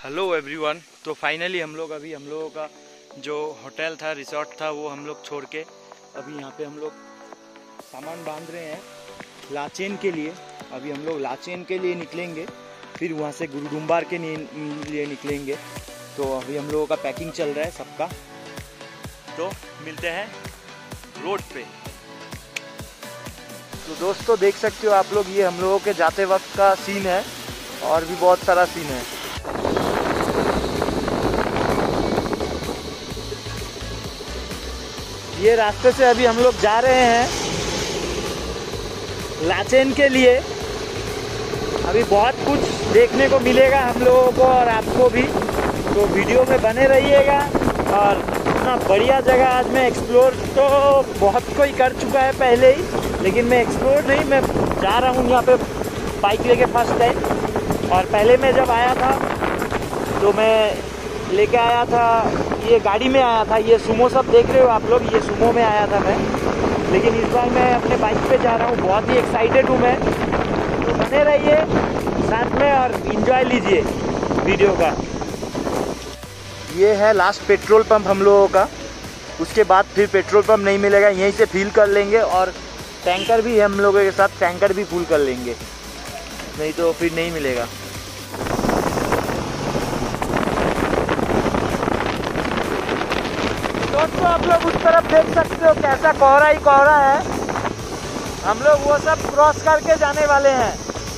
Hello everyone. तो finally हम लोगों का जो होटल था, रिसोर्ट था, वो हम लोग छोड़ के अभी यहाँ पे हम लोग सामान बांध रहे हैं लाचेन के लिए। अभी हम लोग लाचेन के लिए निकलेंगे, फिर वहाँ से गुरुडुम्बार के लिए निकलेंगे। तो अभी हम लोगों का पैकिंग चल रहा है सबका। तो मिलते हैं रोड पे। तो दोस्तों देख सकते हो आप लोग, ये हम लोगों के जाते वक्त का सीन है और भी बहुत सारा सीन है। ये रास्ते से अभी हम लोग जा रहे हैं लाचेन के लिए। अभी बहुत कुछ देखने को मिलेगा हम लोगों को और आपको भी, तो वीडियो में बने रहिएगा। और इतना बढ़िया जगह आज मैं एक्सप्लोर तो बहुत कोई कर चुका है पहले ही, लेकिन मैं एक्सप्लोर नहीं, मैं जा रहा हूँ यहाँ पे बाइक लेके फर्स्ट टाइम। और पहले मैं जब आया था तो मैं लेके आया था, ये गाड़ी में आया था। ये सुमो सब देख रहे हो आप लोग, ये सुमो में आया था मैं, लेकिन इस बार मैं अपने बाइक पे जा रहा हूँ। बहुत ही एक्साइटेड हूँ मैं। तो बने रहिए साथ में और एंजॉय लीजिए वीडियो का। ये है लास्ट पेट्रोल पंप हम लोगों का। उसके बाद फिर पेट्रोल पंप नहीं मिलेगा, यहीं से फिल कर लेंगे। और टैंकर भी हम लोगों के साथ, टैंकर भी फुल कर लेंगे, नहीं तो फिर नहीं मिलेगा। दोस्तों आप लोग उस तरफ देख सकते हो कैसा कोहरा ही कोहरा है। हम लोग वो सब क्रॉस करके जाने वाले हैं।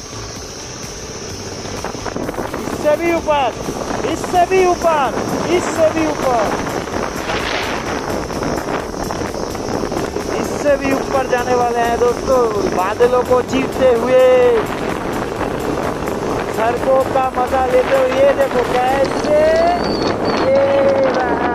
इससे भी ऊपर, इससे भी ऊपर, इससे भी ऊपर, इससे भी ऊपर जाने वाले हैं दोस्तों, बादलों को चीरते हुए, सड़कों का मजा लेते हुए। ये देखो कैसे ये रहा।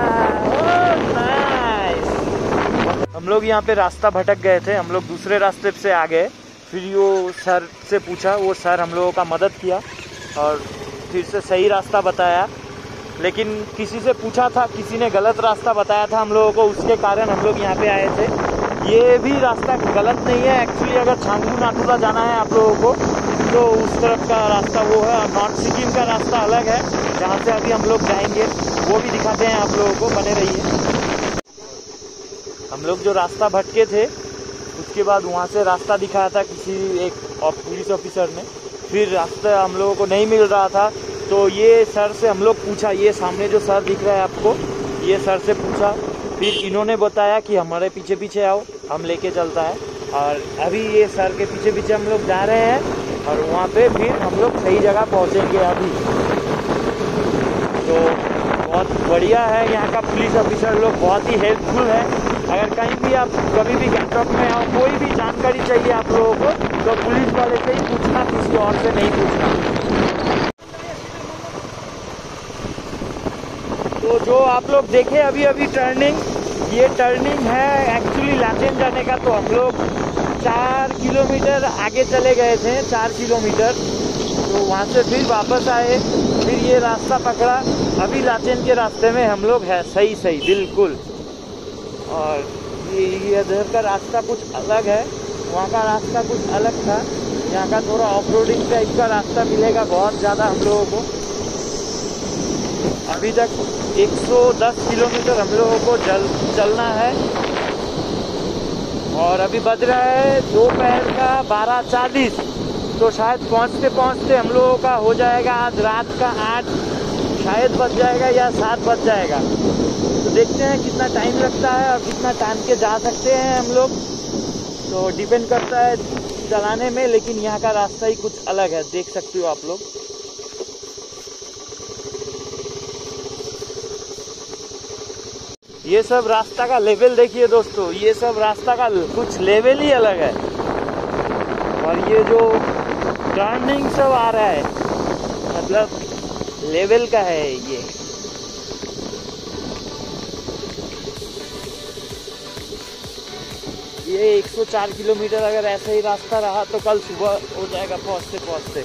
हम लोग यहाँ पे रास्ता भटक गए थे, हम लोग दूसरे रास्ते से आ गए। फिर वो सर से पूछा, वो सर हम लोगों का मदद किया और फिर से सही रास्ता बताया। लेकिन किसी से पूछा था, किसी ने गलत रास्ता बताया था हम लोगों को, उसके कारण हम लोग यहाँ पे आए थे। ये भी रास्ता गलत नहीं है एक्चुअली। अगर छांगू नाथुला जाना है आप लोगों को तो उस तरफ का रास्ता वो है। नॉर्थ सिक्किम का रास्ता अलग है, जहाँ से अभी हम लोग जाएंगे, वो भी दिखाते हैं आप लोगों को, बने रहिए। हम लोग जो रास्ता भटके थे, उसके बाद वहाँ से रास्ता दिखाया था किसी एक पुलिस ऑफिसर ने। फिर रास्ता हम लोगों को नहीं मिल रहा था, तो ये सर से हम लोग पूछा, ये सामने जो सर दिख रहा है आपको, ये सर से पूछा। फिर इन्होंने बताया कि हमारे पीछे पीछे आओ, हम लेके चलता है। और अभी ये सर के पीछे पीछे हम लोग जा रहे हैं और वहाँ पे फिर हम लोग सही जगह पहुँचेंगे अभी। तो बहुत बढ़िया है, यहाँ का पुलिस ऑफिसर लोग बहुत ही हेल्पफुल है। अगर कहीं भी आप कभी भी गैंगटॉक में आओ, कोई भी जानकारी चाहिए आप लोगों को, तो पुलिस वाले से ही पूछना, किसी और से नहीं पूछना। तो जो आप लोग देखे अभी अभी टर्निंग, ये टर्निंग है एक्चुअली लाचेन जाने का। तो हम लोग 4 किलोमीटर आगे चले गए थे, 4 किलोमीटर। तो वहाँ से फिर वापस आए, फिर ये रास्ता पकड़ा। अभी लाचेन के रास्ते में हम लोग है, सही बिल्कुल। और ये इधर का रास्ता कुछ अलग है, वहाँ का रास्ता कुछ अलग था। यहाँ का थोड़ा ऑफ रोडिंग टाइप का रास्ता मिलेगा बहुत ज़्यादा हम लोगों को। अभी तक 110 किलोमीटर हम लोगों को चलना है। और अभी बज रहा है दोपहर का 12:40। तो शायद पहुँचते पहुँचते हम लोगों का हो जाएगा आज रात का 8 शायद बज जाएगा या 7 बज जाएगा। तो देखते हैं कितना टाइम लगता है और कितना टाइम के जा सकते हैं हम लोग। तो डिपेंड करता है चलाने में, लेकिन यहाँ का रास्ता ही कुछ अलग है, देख सकते हो आप लोग। ये सब रास्ता का लेवल देखिए दोस्तों, ये सब रास्ता का कुछ लेवल ही अलग है। और ये जो टर्निंग सब आ रहा है, मतलब लेवल का है ये 104 किलोमीटर अगर ऐसा ही रास्ता रहा तो कल सुबह हो जाएगा पहुँचते पहुँचते।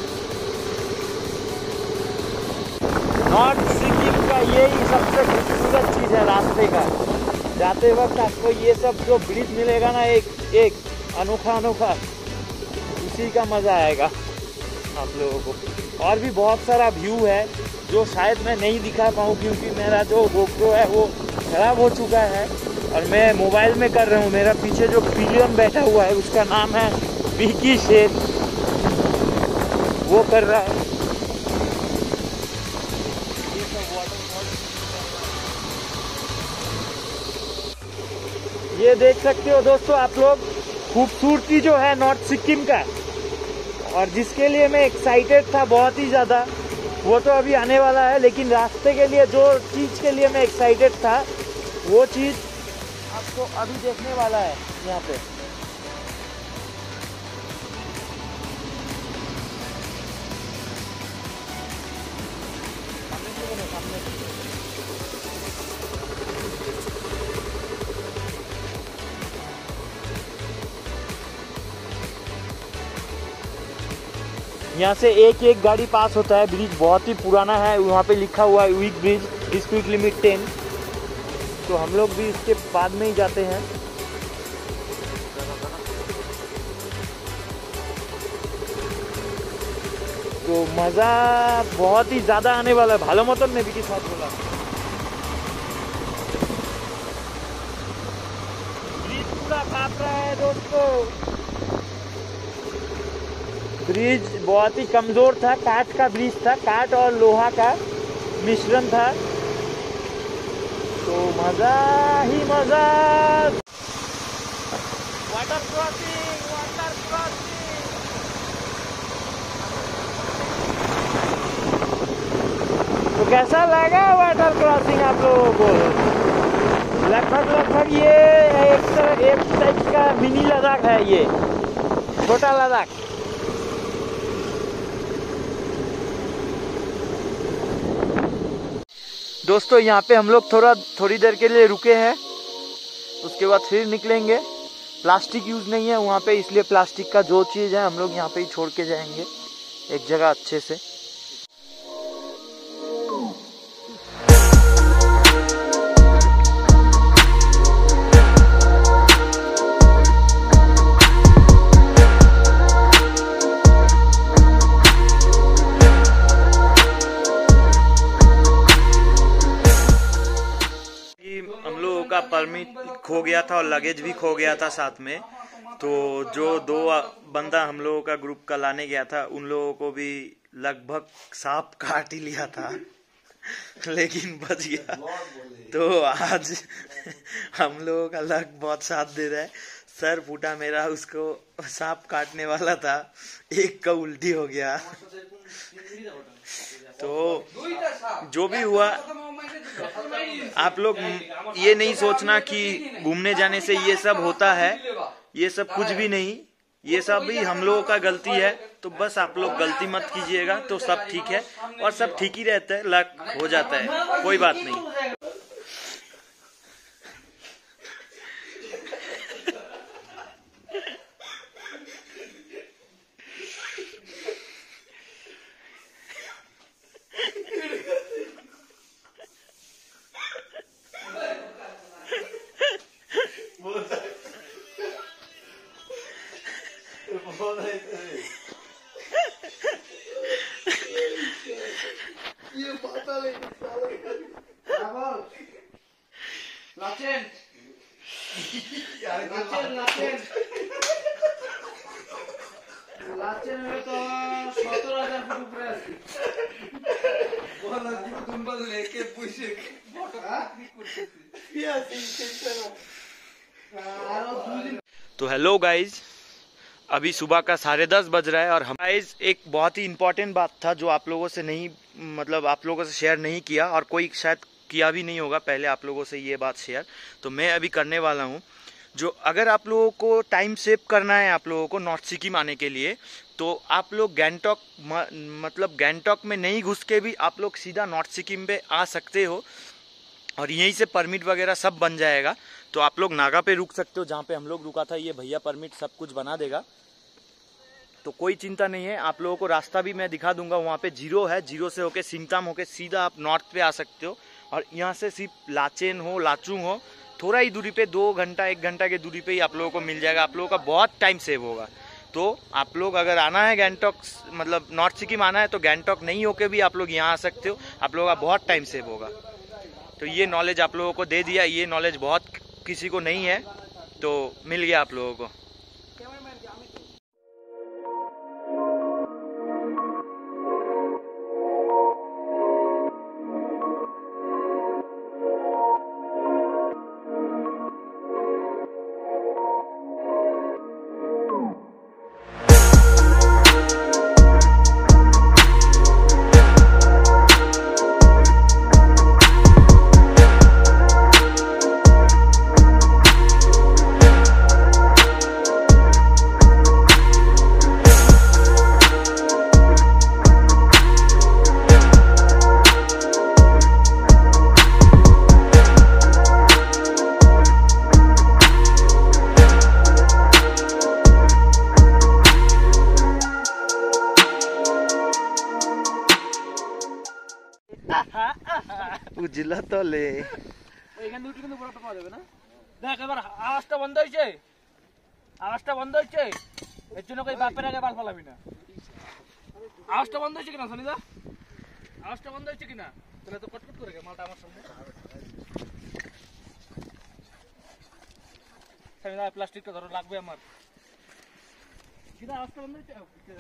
नॉर्थ सिक्किम का यही सबसे खूबसूरत चीज़ है रास्ते का। जाते वक्त आपको ये सब जो ब्रिज मिलेगा ना, एक अनोखा, उसी का मज़ा आएगा आप लोगों को। और भी बहुत सारा व्यू है जो शायद मैं नहीं दिखा पाऊँ, क्योंकि मेरा जो गोप्रो है वो ख़राब हो चुका है और मैं मोबाइल में कर रहा हूँ। मेरा पीछे जो पिलियन बैठा हुआ है उसका नाम है विकी शेर, वो कर रहा है। ये देख सकते हो दोस्तों आप लोग, खूबसूरती जो है नॉर्थ सिक्किम का, और जिसके लिए मैं एक्साइटेड था बहुत ही ज़्यादा, वो तो अभी आने वाला है। लेकिन रास्ते के लिए जो चीज़ के लिए मैं एक्साइटेड था वो चीज़ आपको अभी देखने वाला है यहाँ पे। यहाँ से एक एक गाड़ी पास होता है। ब्रिज बहुत ही पुराना है, वहाँ पे लिखा हुआ है वीक ब्रिज, स्पीड लिमिट 10। तो हम लोग भी इसके बाद में ही जाते हैं। तो मज़ा बहुत ही ज़्यादा आने वाला है। भालो मतन ने भी के साथ बोला, ब्रिज पूरा काट रहा है दोस्तों। ब्रिज बहुत ही कमज़ोर था, काठ का ब्रिज था, काठ और लोहा का मिश्रण था। तो मज़ा ही मज़ा। Water crossing, water crossing. तो कैसा लगा वाटर क्रॉसिंग आप लोगों को? लगभग ये एक टाइप का मिनी लद्दाख है, ये छोटा लद्दाख। दोस्तों यहाँ पे हम लोग थोड़ी देर के लिए रुके हैं, उसके बाद फिर निकलेंगे। प्लास्टिक यूज़ नहीं है वहाँ पे, इसलिए प्लास्टिक का जो चीज़ है हम लोग यहाँ पे ही छोड़ के जाएंगे एक जगह अच्छे से। का परमिट खो गया था और लगेज भी खो गया था साथ में। तो जो 2 बंदा हम लोगों का ग्रुप का लाने गया था, उन लोगों को भी लगभग सांप काट ही लिया था लेकिन बच गया। तो आज हम लोगों का लक बहुत साथ दे रहा है। सर फूटा मेरा, उसको सांप काटने वाला था, एक का उल्टी हो गया। तो जो भी हुआ, आप लोग ये नहीं सोचना कि घूमने जाने से ये सब होता है, ये सब कुछ भी नहीं, ये सब भी हम लोगों का गलती है। तो बस आप लोग गलती मत कीजिएगा, तो सब ठीक है और सब ठीक ही रहता है, लक हो जाता है, कोई बात नहीं। ये पता नहीं लाचेन लाचेन में तो 17,000 फुट ऊपर আছে বলা পুরো দুম্বা লেকে পুষে ফটো ক্লিক করতেছি ইয়াসি সেটা আর 2 दिन। तो हेलो गाइज, अभी सुबह का 10:30 बज रहा है और हम गाइज एक बहुत ही इम्पोर्टेंट बात था जो आप लोगों से नहीं, मतलब आप लोगों से शेयर नहीं किया और कोई शायद किया भी नहीं होगा पहले आप लोगों से ये बात शेयर, तो मैं अभी करने वाला हूँ। जो अगर आप लोगों को टाइम सेव करना है आप लोगों को नॉर्थ सिक्किम आने के लिए, तो आप लोग गैंगटॉक मतलब गैंगटॉक में नहीं घुस के भी आप लोग सीधा नॉर्थ सिक्किम पे आ सकते हो और यहीं से परमिट वगैरह सब बन जाएगा। तो आप लोग नागा पे रुक सकते हो, जहाँ पे हम लोग रुका था ये भैया परमिट सब कुछ बना देगा, तो कोई चिंता नहीं है। आप लोगों को रास्ता भी मैं दिखा दूंगा, वहाँ पे जीरो है, जीरो से होके सिंगताम होके सीधा आप नॉर्थ पे आ सकते हो। और यहाँ से सिर्फ लाचेन हो लाचुंग हो थोड़ा ही दूरी पे 2 घंटा 1 घंटा की दूरी पे ही आप लोगों को मिल जाएगा, आप लोगों का बहुत टाइम सेव होगा। तो आप लोग अगर आना है गैंगटॉक, मतलब नॉर्थ सिक्किम आना है, तो गैंगटॉक नहीं होके भी आप लोग यहाँ आ सकते हो। आप लोगों का बहुत टाइम सेव होगा। तो ये नॉलेज आप लोगों को दे दिया, ये नॉलेज बहुत किसी को नहीं है, तो मिल गया आप लोगों को। উজিলা তলে এখানে উঠে কিন্তু বড়টা পাওয়া যাবে না। দেখ এবার আওয়াজটা বন্ধ হয়েছে, আওয়াজটা বন্ধ হয়েছে, এর জন্য কই বাপের আগে বাল ফালাবি না। আওয়াজটা বন্ধ হয়েছে কিনা সনিদা, আওয়াজটা বন্ধ হয়েছে কিনা, তাহলে তো কটকট করে গে মালটা আমার সামনে। সনিদা প্লাস্টিকটা ধরো, লাগবে আমার। কিনা আওয়াজটা বন্ধ হয়েছে।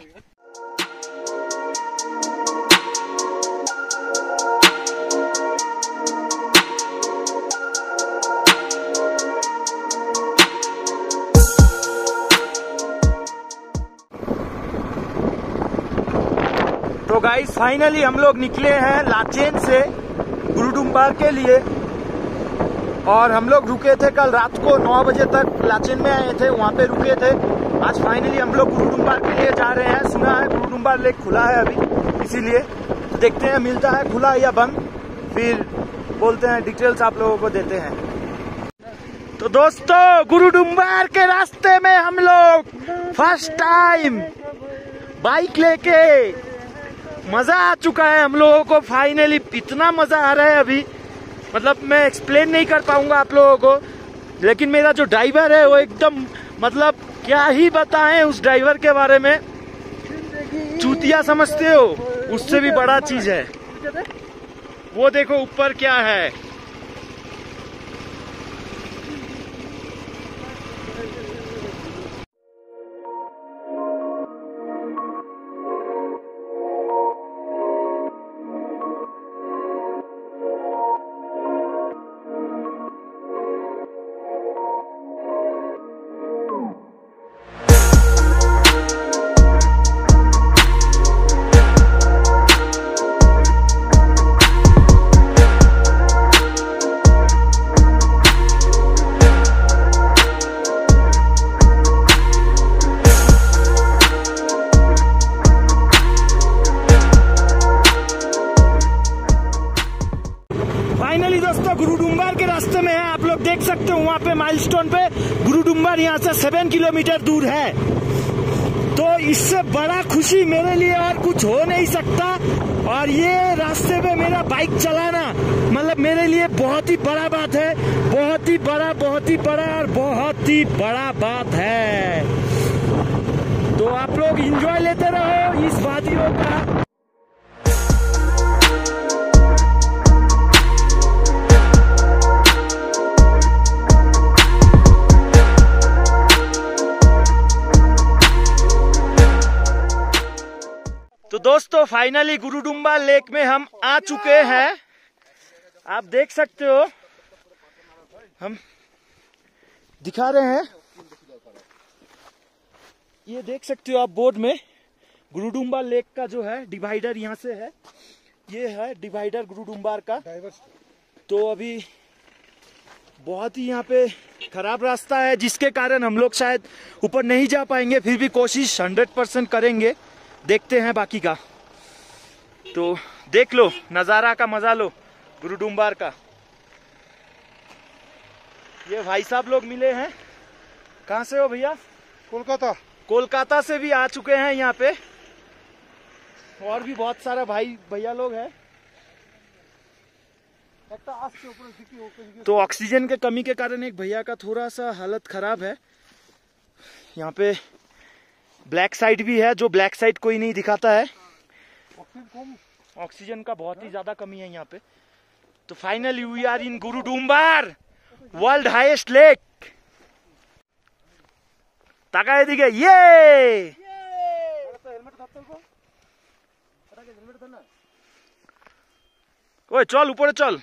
तो गाइस फाइनली हम लोग निकले हैं लाचेन से गुरुडुम्बार के लिए, और हम लोग रुके थे कल रात को 9 बजे तक लाचेन में आए थे, वहाँ पे रुके थे। आज फाइनली हम लोग गुरुडुम्बार के लिए जा रहे हैं। सुना है गुरुडुम्बार लेक खुला है अभी, इसीलिए तो देखते हैं मिलता है खुला या बंद, फिर बोलते हैं, डिटेल्स आप लोगों को देते हैं। तो दोस्तों गुरुडुम्बार के रास्ते में हम लोग फर्स्ट टाइम बाइक लेके, मजा आ चुका है हम लोगों को। फाइनली इतना मजा आ रहा है अभी, मतलब मैं एक्सप्लेन नहीं कर पाऊंगा आप लोगों को। लेकिन मेरा जो ड्राइवर है वो एकदम, मतलब क्या ही बताएं उस ड्राइवर के बारे में, चूतिया समझते हो, उससे भी बड़ा चीज है। वो देखो ऊपर क्या है, गुरुडुम्बार के रास्ते में है। आप लोग देख सकते हो वहाँ पे माइलस्टोन पे गुरुडुम्बार यहाँ से 7 किलोमीटर दूर है। तो इससे बड़ा खुशी मेरे लिए और कुछ हो नहीं सकता। और ये रास्ते पे मेरा बाइक चलाना मतलब मेरे लिए बहुत ही बड़ा बात है, बहुत ही बड़ा, बहुत ही बड़ा और बहुत ही बड़ा बात है। तो आप लोग एंजॉय लेते रहो इस वादियों का। तो दोस्तों फाइनली गुरुडुम्बार लेक में हम आ चुके हैं। आप देख सकते हो, हम दिखा रहे हैं, ये देख सकते हो आप बोर्ड में गुरुडुम्बार लेक का जो है डिवाइडर यहाँ से है, ये है डिवाइडर गुरुडुम्बार का। तो अभी बहुत ही यहाँ पे खराब रास्ता है, जिसके कारण हम लोग शायद ऊपर नहीं जा पाएंगे, फिर भी कोशिश 100% करेंगे, देखते हैं बाकी का। तो देख लो, नज़ारा का मजा लो गुरुडुम्बार का। ये भाई साहब लोग मिले हैं। कहाँ से हो भैया? कोलकाता। कोलकाता से भी आ चुके हैं यहाँ पे, और भी बहुत सारा भाई भैया लोग हैं। तो ऑक्सीजन के कमी के कारण एक भैया का थोड़ा सा हालत खराब है। यहाँ पे ब्लैक साइड भी है, जो ब्लैक साइड कोई नहीं दिखाता है। ऑक्सीजन का बहुत ही ज्यादा कमी है यहाँ पे। तो finally we are in Gurudongmar, world highest lake. ताका दिखे ये ओए चल ऊपर चल।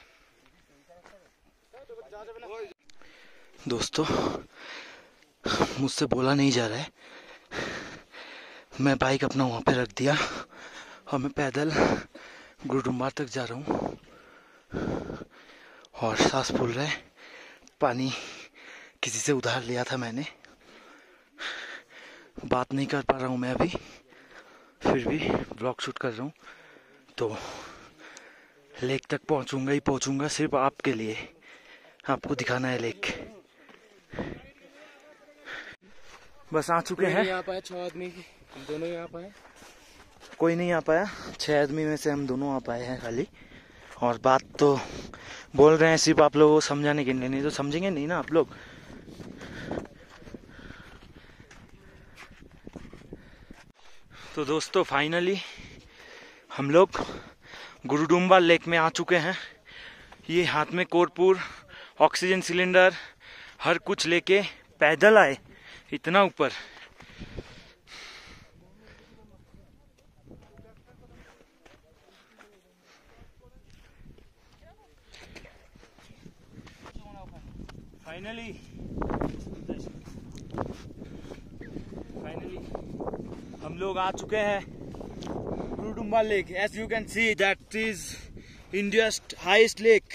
दोस्तों मुझसे बोला नहीं जा रहा है, मैं बाइक अपना वहां पे रख दिया और मैं पैदल गुरुडुम्बार तक जा रहा हूँ और सांस फूल रहा है। पानी किसी से उधार लिया था मैंने, बात नहीं कर पा रहा हूँ मैं अभी, फिर भी ब्लॉग शूट कर रहा हूँ। तो लेक तक पहुँचूंगा ही पहुँचूंगा, सिर्फ आपके लिए, आपको दिखाना है लेक। बस आ चुके हैं। यहाँ पाए 6 आदमी, हम दोनों यहाँ पाए, कोई नहीं आ पाया। 6 आदमी में से हम दोनों आ पाए हैं खाली। और बात तो बोल रहे हैं सिर्फ आप लोगों को समझाने के लिए, नहीं तो समझेंगे नहीं ना आप लोग। तो दोस्तों फाइनली हम लोग गुरुडुम्बार लेक में आ चुके हैं। ये हाथ में कोरपूर, ऑक्सीजन सिलेंडर, हर कुछ लेके पैदल आए इतना ऊपर। फाइनली हम लोग आ चुके हैं Gurudongmar lake. As you can see that is India's highest lake.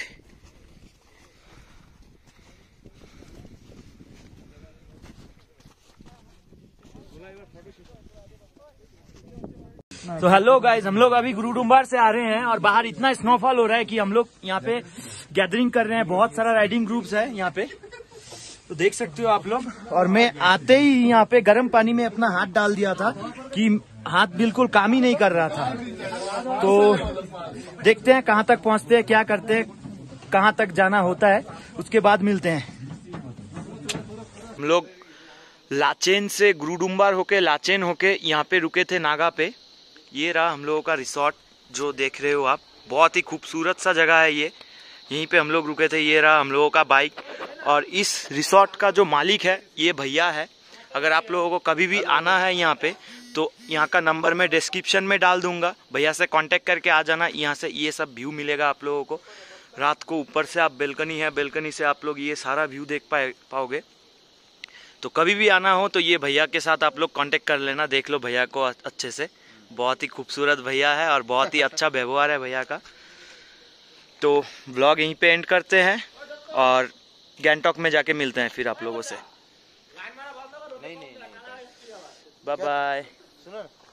तो हेलो गाइज, हम लोग अभी गुरुडुम्बार से आ रहे हैं और बाहर इतना स्नोफॉल हो रहा है कि हम लोग यहाँ पे गैदरिंग कर रहे हैं। बहुत सारा राइडिंग ग्रुप्स है यहाँ पे, तो देख सकते हो आप लोग। और मैं आते ही यहाँ पे गर्म पानी में अपना हाथ डाल दिया था कि हाथ बिल्कुल काम ही नहीं कर रहा था। तो देखते हैं कहाँ तक पहुँचते हैं, क्या करते हैं, कहाँ तक जाना होता है, उसके बाद मिलते हैं। हम लोग लाचेन से गुरुडुम्बार होके, लाचेन होके यहाँ पे रुके थे नागा पे। ये रहा हम लोगों का रिसोर्ट जो देख रहे हो आप, बहुत ही खूबसूरत सा जगह है ये। यहीं पे हम लोग रुके थे। ये रहा हम लोगों का बाइक। और इस रिसोर्ट का जो मालिक है ये भैया है। अगर आप लोगों को कभी भी आना है यहाँ पे तो यहाँ का नंबर मैं डिस्क्रिप्शन में डाल दूंगा, भैया से कांटेक्ट करके आ जाना। यहाँ से ये सब व्यू मिलेगा आप लोगों को। रात को ऊपर से आप बेलकनी है, बेलकनी से आप लोग ये सारा व्यू देख पाओगे। तो कभी भी आना हो तो ये भैया के साथ आप लोग कांटेक्ट कर लेना। देख लो भैया को अच्छे से, बहुत ही खूबसूरत भैया है और बहुत ही अच्छा व्यवहार है भैया का। तो व्लॉग यहीं पे एंड करते हैं और गैंगटॉक में जाके मिलते हैं फिर आप लोगों से। Bye bye.